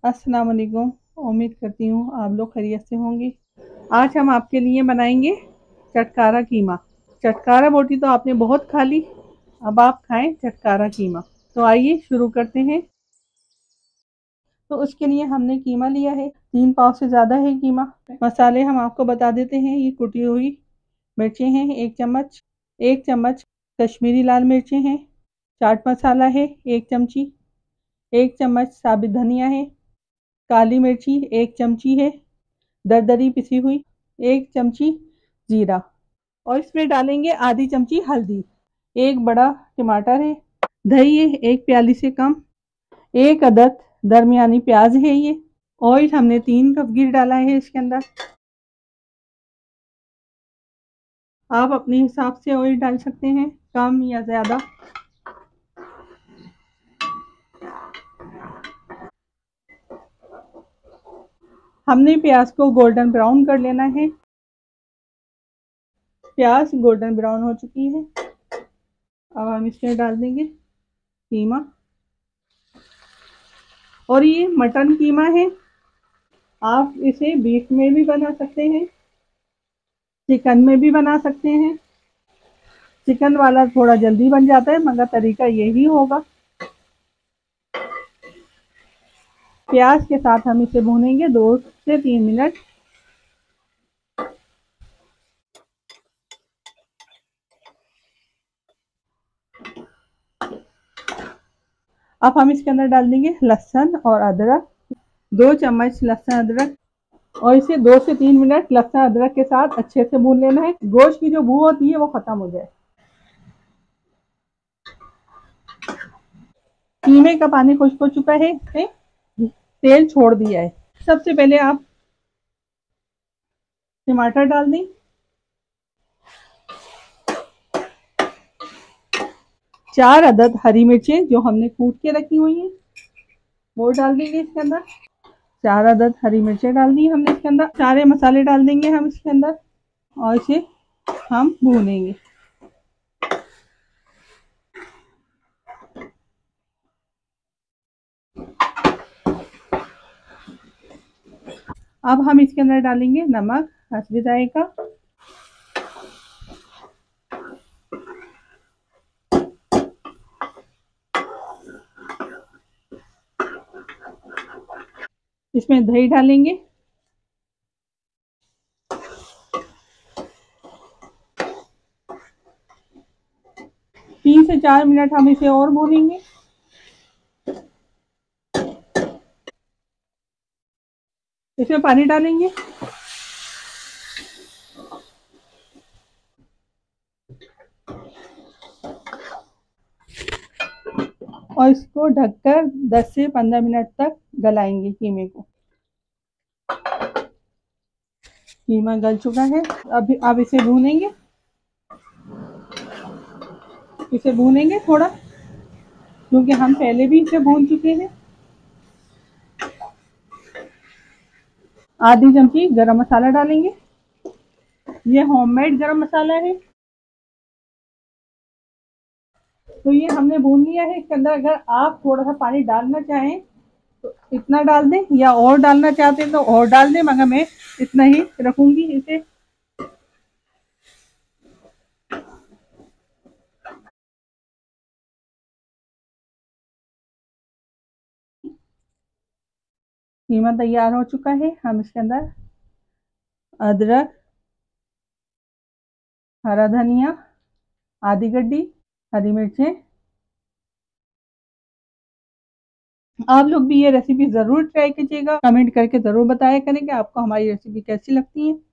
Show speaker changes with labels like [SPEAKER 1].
[SPEAKER 1] अस्सलाम वालेकुम। उम्मीद करती हूँ आप लोग खैरियत से होंगे। आज हम आपके लिए बनाएंगे चटकारा कीमा। चटकारा बोटी तो आपने बहुत खा ली, अब आप खाएं चटकारा कीमा। तो आइए शुरू करते हैं। तो उसके लिए हमने कीमा लिया है, 3 पाव से ज़्यादा है कीमा। मसाले हम आपको बता देते हैं। ये कुटी हुई मिर्चें हैं 1 चम्मच, 1 चम्मच कश्मीरी लाल मिर्चें हैं, चाट मसाला है 1 चमची, 1 चम्मच साबित धनिया है, काली मिर्ची 1 चमची है, दरदरी पिसी हुई 1 चमची जीरा, और इसमें डालेंगे आधी चमची हल्दी। एक बड़ा टमाटर है, दही है 1 प्याली से कम, 1 अदद दरमियानी प्याज है ये। ऑयल हमने 3 कप घी डाला है इसके अंदर। आप अपने हिसाब से ऑयल डाल सकते हैं, कम या ज़्यादा। हमने प्याज को गोल्डन ब्राउन कर लेना है। प्याज गोल्डन ब्राउन हो चुकी है। अब हम इसमें डाल देंगे कीमा। और ये मटन कीमा है, आप इसे बीफ में भी बना सकते हैं, चिकन में भी बना सकते हैं। चिकन वाला थोड़ा जल्दी बन जाता है, मगर तरीका यही होगा। प्याज के साथ हम इसे भूनेंगे 2 से 3 मिनट। अब हम इसके अंदर डाल देंगे लहसुन और अदरक, 2 चम्मच लहसुन अदरक, और इसे 2 से 3 मिनट लहसुन अदरक के साथ अच्छे से भून लेना है। गोश्त की जो बू होती है वो खत्म हो जाए। कीमे का पानी खुश्क हो चुका है, तेल छोड़ दिया है। सबसे पहले आप टमाटर डाल दें, 4 अदद हरी मिर्चें जो हमने कूट के रखी हुई हैं वो डाल देंगे इसके अंदर। 4 अदद हरी मिर्चें डाल दी हमने इसके अंदर। सारे मसाले डाल देंगे हम इसके अंदर और इसे हम भूनेंगे। अब हम इसके अंदर डालेंगे नमक हस्बे जायका, इसमें दही डालेंगे, 3 से 4 मिनट हम इसे और भूनेंगे। इसमें पानी डालेंगे, और इसको ढककर 10 से 15 मिनट तक गलाएंगे कीमे को। कीमा गल चुका है। अब इसे भूनेंगे, थोड़ा, क्योंकि हम पहले भी इसे भून चुके हैं। आधी चमची गरम मसाला डालेंगे, ये होममेड गरम मसाला है। तो ये हमने भून लिया है। इसके अंदर अगर आप थोड़ा सा पानी डालना चाहें तो इतना डाल दें, या और डालना चाहते हैं तो और डाल दें, मगर मैं इतना ही रखूंगी इसे। कीमा तैयार हो चुका है। हम इसके अंदर अदरक, हरा धनिया, आधी गड्डी हरी मिर्चें। आप लोग भी ये रेसिपी ज़रूर ट्राई कीजिएगा, कमेंट करके ज़रूर बताया करें कि आपको हमारी रेसिपी कैसी लगती है।